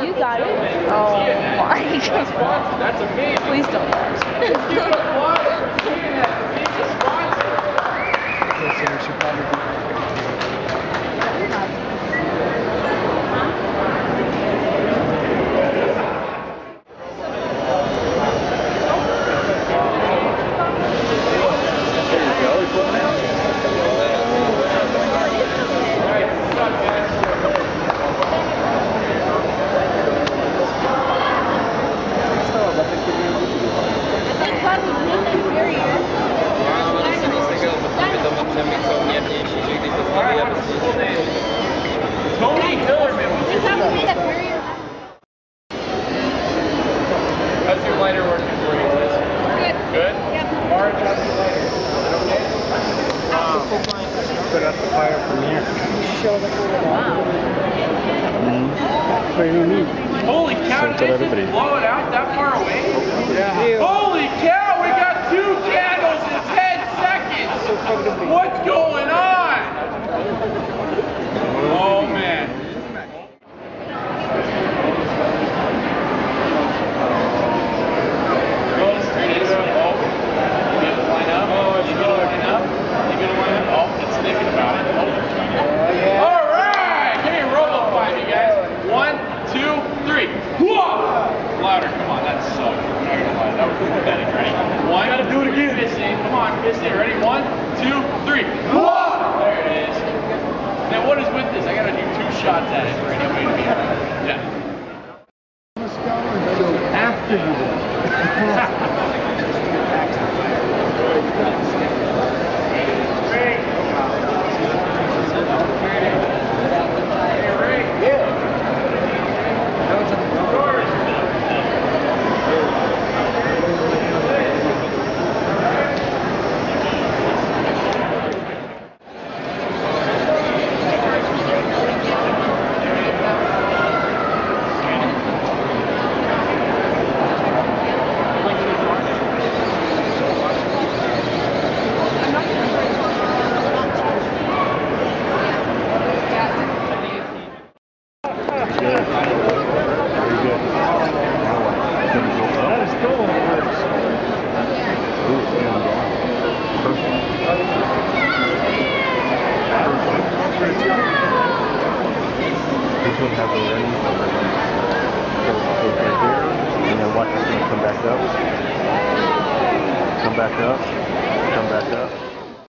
You got it. Oh my god. That's amazing. Please don't. Let's give it a applause for seeing that. Being a sponsor. Okay, so we should probably Tony Hillerman. How's your lighter working for you, Liz? Good. Good? Yep. Marge, how's your lighter? put out the fire from here. Wow. What do you mean? Holy cow, did they just blow it out that far away? Yeah. Holy cow, we got 2 candles in 10 seconds! What's going on? Oh man. Go straight into it. Oh, you gonna line up? Oh, you gonna line up? You gonna line up? Oh, it's thinking about it. Oh, yeah. All right, give me a roll of 5, you guys. 1, 2, 3. Whoa! Louder, come on, that's so good. I'm not gonna lie, that was pathetic. Ready? 1, gotta do it again. Fist in, come on, fist in. Ready? 1, 2, 3. Whoa! There it is. Now what is with this? I gotta do 2 shots at it for anybody to be. Yeah. After you This one has a ring, and then watch it's gonna come back up, come back up, come back up.